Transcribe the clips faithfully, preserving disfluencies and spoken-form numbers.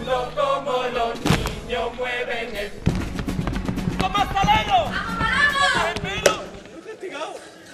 mundo como los niños mueven el... ¡Con más talero! ¡Vamos, paramos! ¡El pelo! ¡Lo he castigado!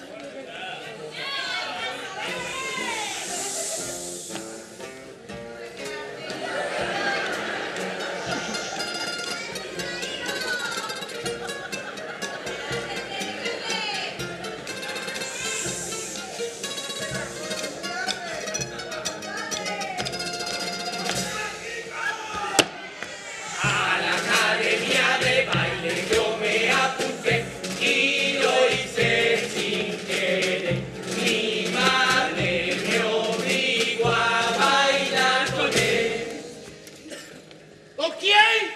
A la academia de baile yo me apunté y lo hice sin querer. Mi madre me obligó a bailar con él. ¿Con quién?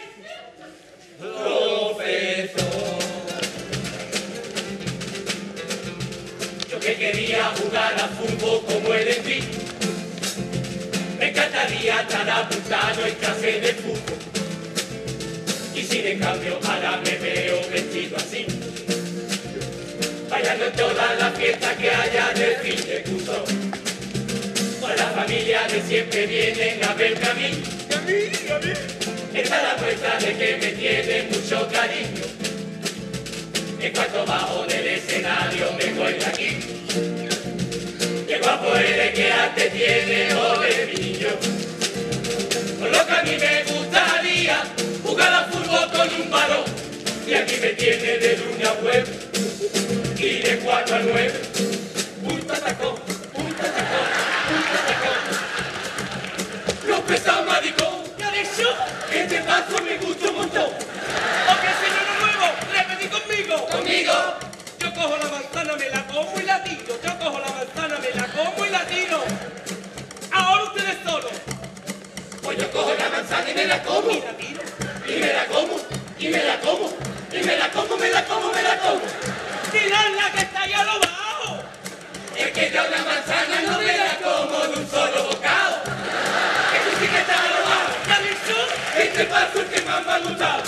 Profesor, yo que quería jugar a fútbol como el Enrique, me encantaría estar apuntado en clase de fútbol. Y sin en cambio ahora me veo vestido así, bailando en todas las fiestas que haya de fin de curso. Con la familia de siempre vienen a verme a mí. ¿Y a mí? ¿Y a mí? Esta es la muestra de que me tiene mucho cariño. En cuanto bajo del escenario me voy de aquí. Qué guapo eres, que arte tiene, ole mi niño. Por lo que a mí me gustaría jugar a fútbol con un balón. Y aquí me tiene de lunes a jueves y de cuatro a nueve. Un patacón, un patacón, un patacón. Los pesados maricón. ¿Qué ha dicho? Este paso me gusta un montón. Porque si no lo muevo, repetí conmigo. Conmigo. Yo cojo la manzana, me la como y la tiro. Yo cojo la manzana, me la como y la tiro. Ahora ustedes solos. Pues yo cojo la manzana y me la como. Y la tiro. Y me la como. Y me la como. Y me la como, me la como, me la como. ¡Tirarla que está ya lo bajo! Es que yo la manzana no me la como de un solo bocado. Que tú sí que estás a lo bajo. ¿Qué ha dicho? Este paso es que más me ha gustado.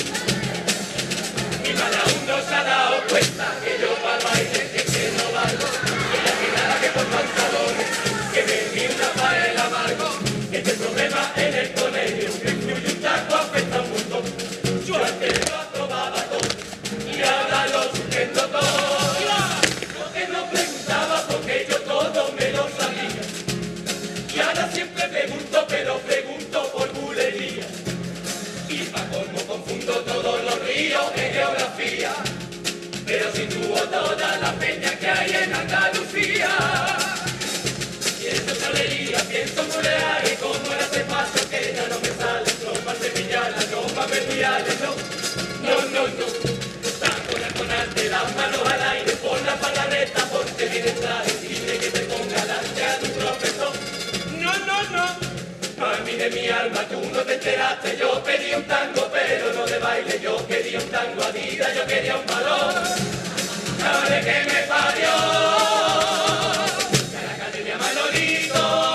Mi mala aún no se ha dado cuenta que yo para el baile es que no valgo. Y la tirada que por pantalones, que me envíe una pared amargo. Este problema en el colegio, que influye un taco, afecta un montón. Yo antes lo aprobaba todo y ahora lo suspendo todo. Porque no preguntaba porque yo todo me lo sabía. Y ahora siempre pregunto, pero pregunto por bulería. Y pa' colmo confundo todos los ríos en geografía. Pero sitúo toda la peña que hay en Andalucía. Y en esa chalería pienso mulear y como era ese paso que ya no me sale. No pa' sevillanas, no pa' verdiales, no. No, no, no. Saco la conarte, las manos al aire, pon la palaneta porque viene traje. Dile que te ponga delante a tu profesor. No, no, no. A mí de mi alma tú no te enteraste, yo pedí un tango pero no de baile, yo quería un tango Adidas, yo quería un balón, dale que me parió, a la academia Manolito,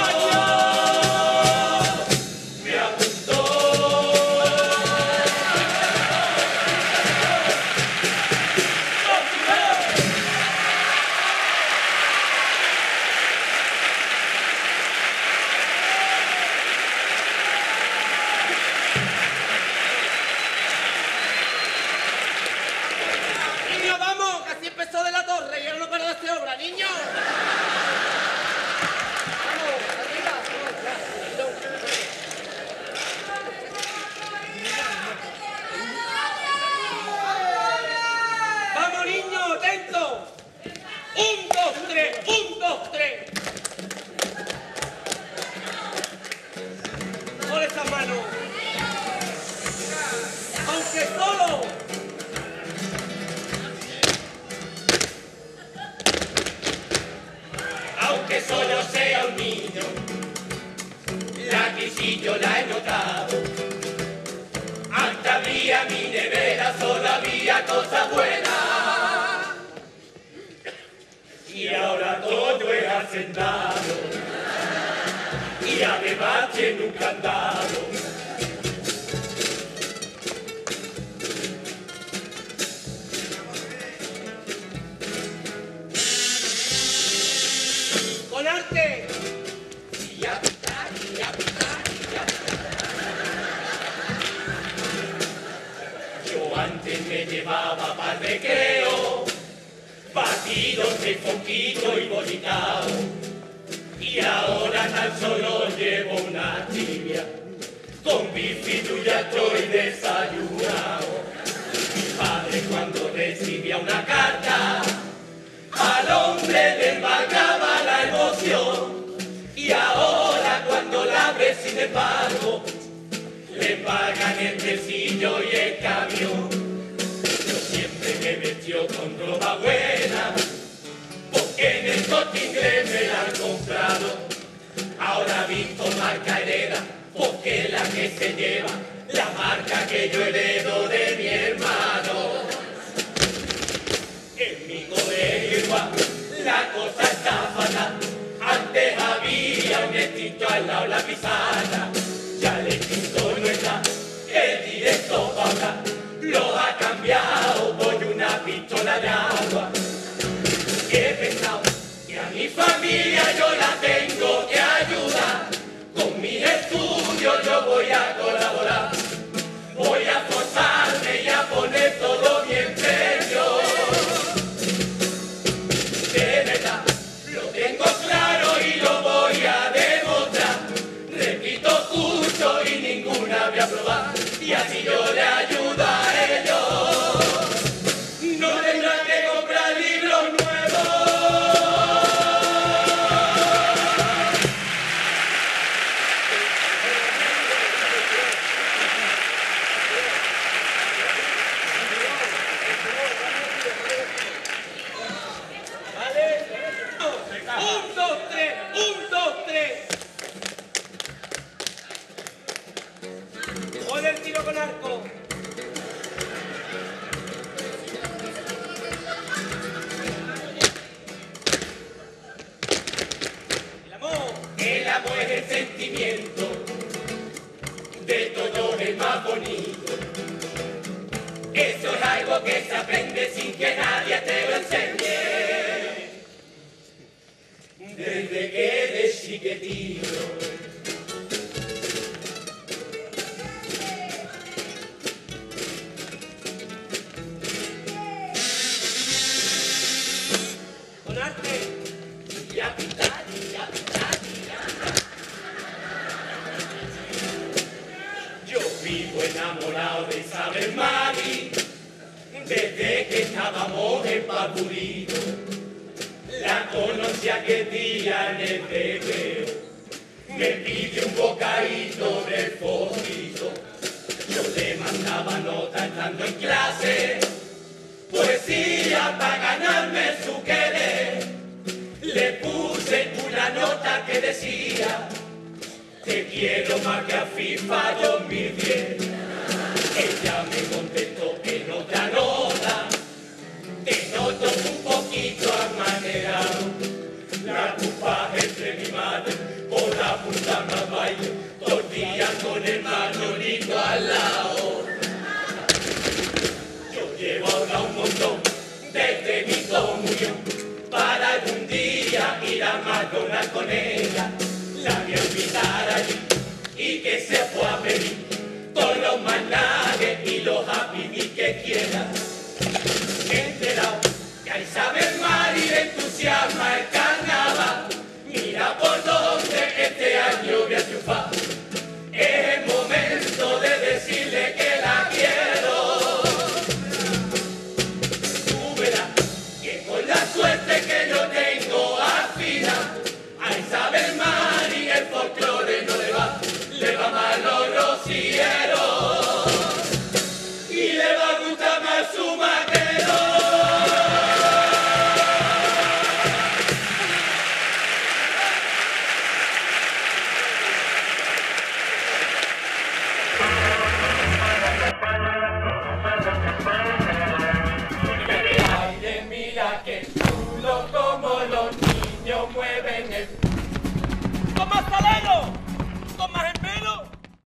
me apuntó. Niño, vamos, que así empezó de la torre y ahora no para de hacer obra, niño. Vamos, arriba, vamos, niño, atento. Un, dos, tres, un, dos, tres. Con esas manos. Aunque solo. Aunque solo sea un niño, la crisis yo la he notado. Antes había mi nevera, solo había cosas buenas. Y ahora todo es hacendado. Y además tiene un candado. Con arte. Y ya está, y ya está, y ya está. sido seis poquito y bonitao, y ahora tan solo llevo una tibia, con bifi ya estoy desayunado. Mi padre cuando recibía una carta, al hombre le embargaba la emoción, y ahora cuando la abre sin embargo, le embargan el tresillo y el camión. Yo siempre me vestió con ropa buena, porque en el Corte Inglés me la han comprado. Ahora visto marca hereda, porque la que se lleva, la marca que yo heredo de mi hermano. En mi colegio igual, la cosa está fatal. Antes había un extinto al lado la pizarra, ya el extinto no está, el directo para hablar lo ha cambiado por una pistola de agua. He pensado que a mi familia yo la tengo que ayudar, con mis estudios yo voy a colaborar, voy a forzarme y a poner todo mi empeño. De verdad, lo tengo claro y lo voy a demostrar. Repito curso y ninguna voy a probar, y así yo le ayudo a ellos. No tendrán que comprar libros nuevos. ¿Vale? Un, dos, tres, un, dos, tres. Pon el tiro con arco. El amor. El amor es el sentimiento de todo el más bonito. Eso es algo que se aprende sin que nadie te lo enseñe. Desde que eres chiquitito. Con arte. Ya pintar, ya pintar, ya. Yo vivo enamorado de Isabel Mari, desde que estábamos en Papurito. La conocí aquel día en el recreo, me pidió un bocadito del fojito. Yo le mandaba nota estando en clase, poesía para ganarme su querer. Le puse una nota que decía, te quiero más que a FIFA dos mil diez. Ella me contestó en otra nota, te noto un poquito amanerado. La culpa es entre mi madre por apuntarme al baile, todo el día con el manolito al lado. Yo llevo ahora un montón desde mi comunión, para algún día ir a McDonald's con ella. La voy a invitar allí y que se pueda pedir todos los manjares y los happy meal que quiera. He enterado que a Isabel Mari le entusiasma el